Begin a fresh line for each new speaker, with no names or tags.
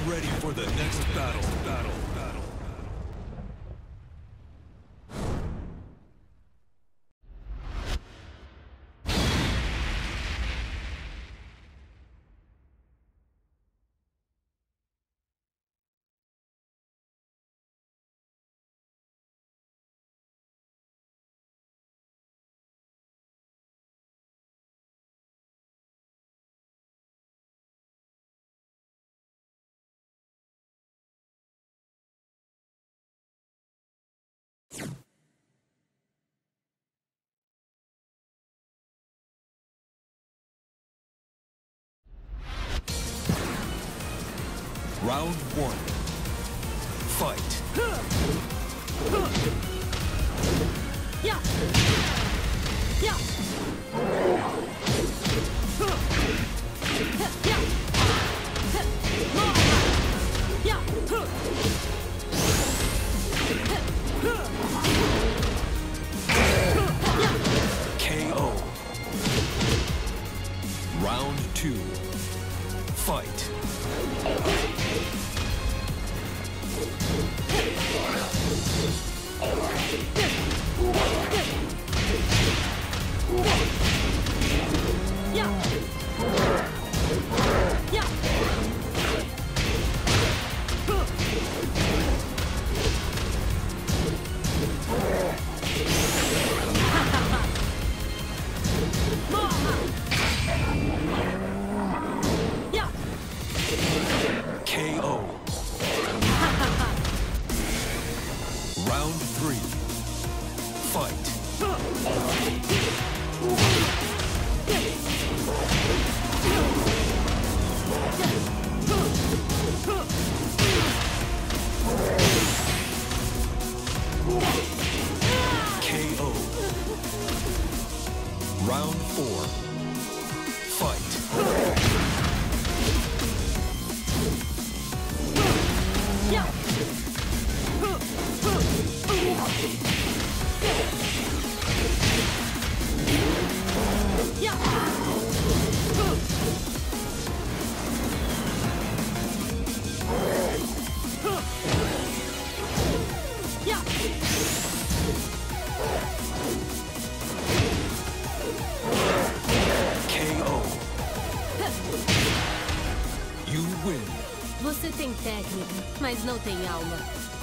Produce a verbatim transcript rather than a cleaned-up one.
ready for the next battle. Battle. Battle. Round one. Fight.
Yeah. Yeah.
K O. Round two. Fight. K O. Round three. Fight. K O. Round four. Fight. K O. You win.
Você tem técnica, mas não tem alma.